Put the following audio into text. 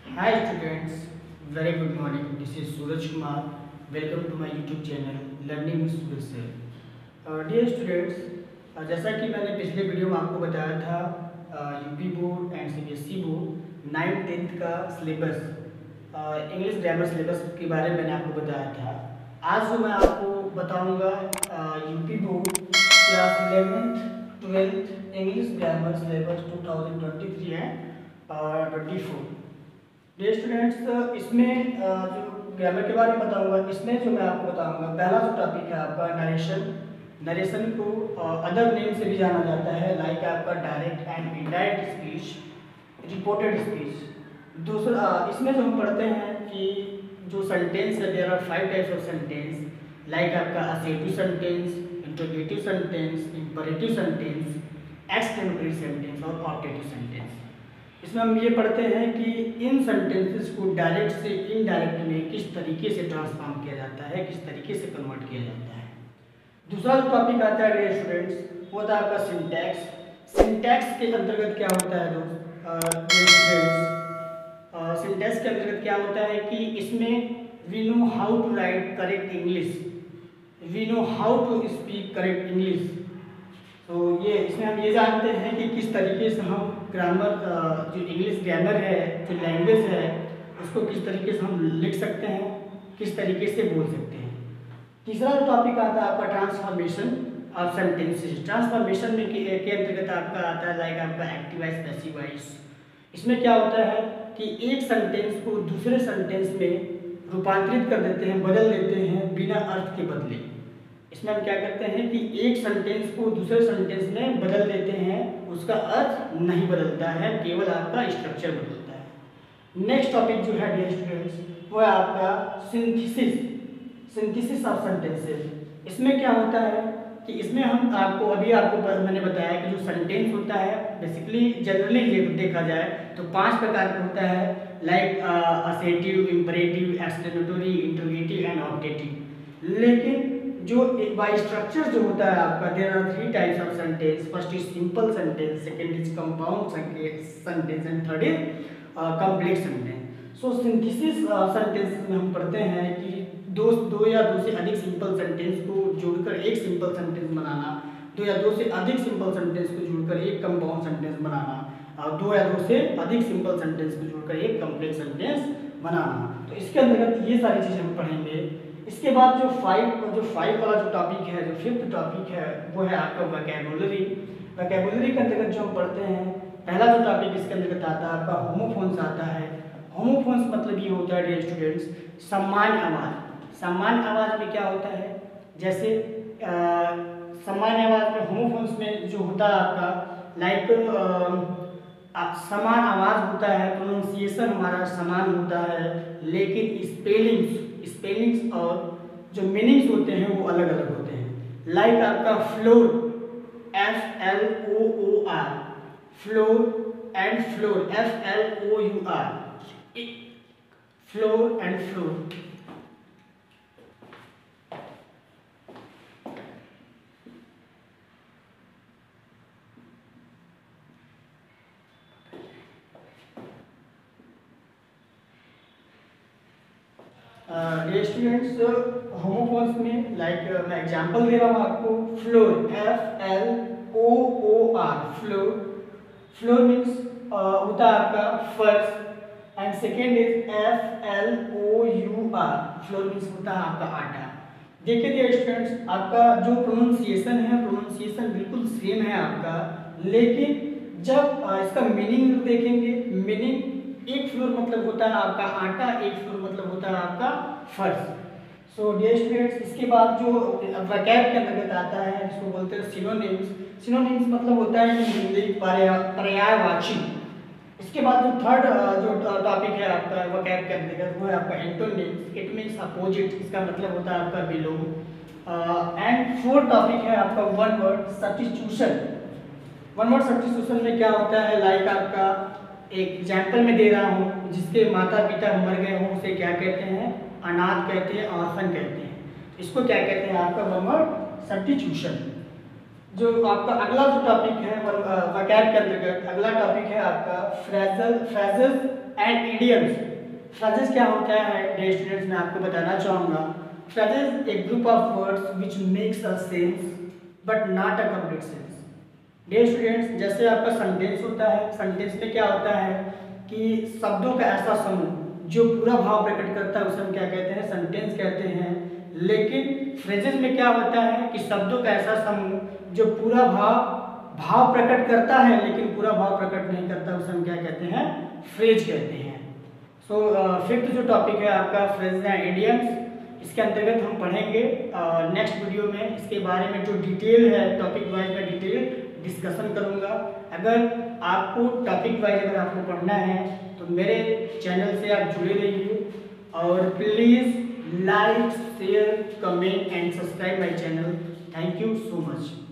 Hi students, very good morning. This is Suraj Kumar. Welcome to my YouTube channel Learning with Suraj Sir. Dear students, जैसा कि मैंने पिछले video में आपको बताया था UP board and CBSE board 9th 10th का syllabus English grammar syllabus के बारे में मैंने आपको बताया था। आज जो मैं आपको बताऊंगा UP board class 11th 12th English grammar syllabus 2023 है 24। डियर स्टूडेंट्स, इसमें जो ग्रामर के बारे में बताऊंगा, इसमें जो मैं आपको बताऊंगा, पहला जो टॉपिक है आपका नरेशन को अदर नेम से भी जाना जाता है, लाइक आपका direct and indirect speech, reported speech. दूसरा इसमें जो हम पढ़ते हैं कि जो सेंटेंस है, there are 5 types of sentence, like आपका assertive sentence, interrogative sentence, imperative sentence, exclamatory sentence और ऑब्जेक्टिव सेंटेंस। इसमें हम ये पढ़ते हैं कि इन सेंटेंसेस को डायरेक्ट से इनडायरेक्ट में किस तरीके से ट्रांसफॉर्म किया जाता है, किस तरीके से कन्वर्ट किया जाता है। दूसरा जो टॉपिक आता है डियर स्टूडेंट्स, वो होता है आपका सिंटैक्स। सिंटैक्स के अंतर्गत क्या होता है दोस्त, सिंटैक्स के अंतर्गत क्या होता है कि इसमें we know how to write correct English, we know how to speak correct English. तो ये इसमें हम ये जानते हैं कि किस तरीके से हम ग्रामर, जो इंग्लिश ग्रामर है, जो लैंग्वेज है, उसको किस तरीके से हम लिख सकते हैं, किस तरीके से बोल सकते हैं। तीसरा जो टॉपिक आता है आपका ट्रांसफॉर्मेशन ऑफ सेंटेंसेस। ट्रांसफॉर्मेशन में के अंतर्गत आपका आता है लाइक आपका एक्टिव वॉइस, पैसिव वॉइस। इसमें क्या होता है कि एक सेंटेंस को दूसरे सेंटेंस में रूपांतरित कर देते हैं, बदल देते हैं बिना अर्थ के बदले। इसमें हम क्या करते हैं कि एक सेंटेंस को दूसरे सेंटेंस में बदल देते हैं, उसका अर्थ नहीं बदलता है, केवल आपका स्ट्रक्चर बदलता है। नेक्स्ट टॉपिक जो है डियर स्टूडेंट्स, वो है आपका सिंथेसिस ऑफ सेंटेंसेस। इसमें क्या होता है कि इसमें हम आपको मैंने बताया कि जो सेंटेंस होता है बेसिकली जनरली देखा जाए तो 5 प्रकार का होता है, like assertive, imperative, exclamatory, interrogative and objective. लेकिन जो बाय स्ट्रक्चर जो होता है आपका, there are 3 types of sentence. First is simple sentence, second is compound sentence and third is complex sentence. So synthesis sentence में हम पढ़ते हैं कि दो या दो से अधिक सिंपल सेंटेंस को जोड़कर एक सिंपल सेंटेंस बनाना, 2 या 2 से अधिक सिंपल सेंटेंस को जोड़कर एक कंपाउंड सेंटेंस बनाना, और 2 या 2 से अधिक सिंपल सेंटेंस को जोड़कर एक कॉम्प्लेक्स सेंटेंस बनाना। तो इसके अंतर्गत ये सारी चीज़ें हम पढ़ेंगे। इसके बाद जो 5 वाला जो टॉपिक है, जो 5th टॉपिक है, वो है आपका वोकैबुलरी। वोकैबुलरी के अंतर्गत जो हम पढ़ते हैं, पहला जो टॉपिक इसके अंतर्गत आता है आपका होमोफोन्स आता है। होमोफोन्स मतलब ये होता है डियर स्टूडेंट्स, सामान्य आवाज़। सामान्य आवाज़ में क्या होता है, जैसे सामान्य आवाज़ में होमोफोन्स में जो होता है आपका लाइक समान आवाज़ होता है, प्रोनाउंसिएशन हमारा समान होता है, लेकिन स्पेलिंग्स और जो मीनिंग्स होते हैं वो अलग अलग होते हैं। लाइक आपका floor, FLOOR, floor and flour, FLOUR, flour and flour. Dear students, homophones में लाइक मैं एग्जांपल दे रहा हूँ आपको, floor, FLOOR, floor. Floor means होता है आपका फर्श, and second is FLOUR, flour means होता है आपका आटा। देखिए डियर स्टूडेंट्स, आपका जो प्रोनाउंसिएशन है, प्रोनाउंसिएशन बिल्कुल सेम है आपका, लेकिन जब इसका मीनिंग देखेंगे, मीनिंग एक फ्लोर मतलब होता है आपका आटा, एक फ्लोर मतलब होता है आपका फर्श। सो डियर स्टूडेंट्स, इसके बाद जो वोकैब के अंतर्गत आता है, जिसको बोलते हैं सिनोनिम्स। सिनोनिम्स मतलब होता है हिंदी पर्यायवाची। इसके बाद जो थर्ड जो टॉपिक है आपका वोकैब के अंतर्गत, वो है आपका एंटोनिम्स। इट मीन्स अपोजिट, इसका मतलब होता है आपका बिलो। एंड फोर्थ टॉपिक है आपका one word substitution. One word substitution में क्या होता है, लाइक आपका एक एग्जाम्पल में दे रहा हूँ, जिसके माता पिता मर गए हों उसे क्या कहते हैं, अनाथ कहते हैं, ऑर्फन कहते हैं। इसको क्या कहते हैं आपका वन वर्ड सब्स्टिट्यूशन। जो आपका अगला जो टॉपिक है वोकैब के अंतर्गत, अगला टॉपिक है आपका फ्रेजेस एंड इडियम्स। फ्रेजेस क्या होता है डियर स्टूडेंट्स, मैं आपको बताना चाहूँगा। फ्रेजेस एक group of words which makes a sense but not a complete sense. Dear students, जैसे आपका सेंटेंस होता है, सेंटेंस में क्या होता है कि शब्दों का ऐसा समूह जो पूरा भाव प्रकट करता है उसे हम क्या कहते हैं, सेंटेंस कहते हैं। लेकिन फ्रेजेस में क्या होता है कि शब्दों का ऐसा समूह जो पूरा भाव प्रकट करता है लेकिन पूरा भाव प्रकट नहीं करता, उसे हम क्या कहते हैं, फ्रेज कहते हैं। सो फिफ्थ जो टॉपिक है आपका फ्रेजेस एंड इडियम्स, इसके अंतर्गत हम पढ़ेंगे नेक्स्ट वीडियो में। इसके बारे में जो डिटेल है टॉपिक वाइज में डिटेल डिस्कशन करूंगा। अगर आपको टॉपिक वाइज अगर आपको पढ़ना है तो मेरे चैनल से आप जुड़े रहिए और please like share comment and subscribe my channel. Thank you so much.